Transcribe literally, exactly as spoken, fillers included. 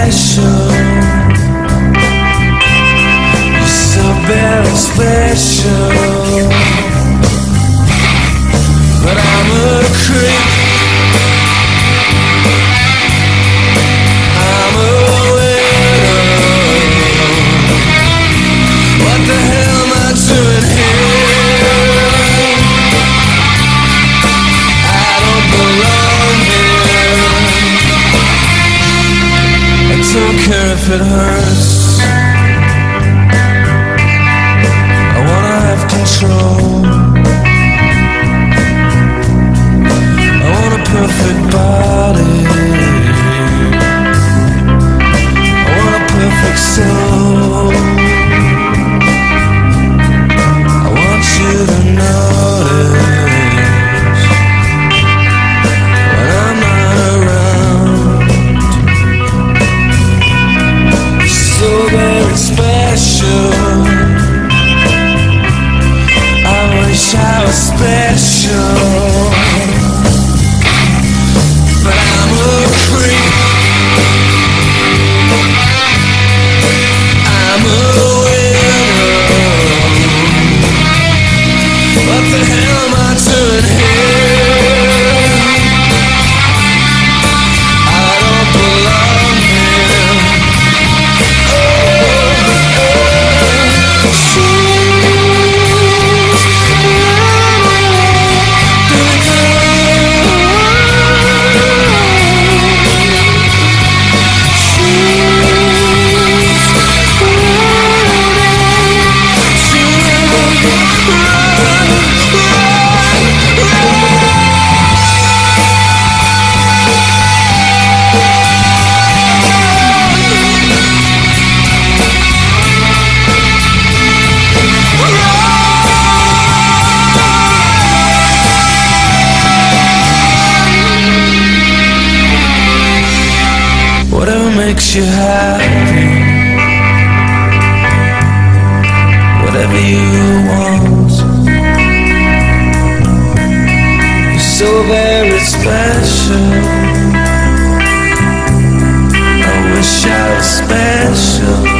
special. You're so very special. But I'm a creep. I'm a widow. What the hell am I doing here? I don't belong here. I don't care if it hurts. I wanna have control. I want a perfect body. I want a perfect soul. I want you to notice when I'm not around. You're so very special. I wish I was special. But I'm a creep. I'm a widow. What the hell am I doing here? I don't belong here. Oh, oh, she's whatever makes you happy, whatever you want. You're so very special. I wish I was special.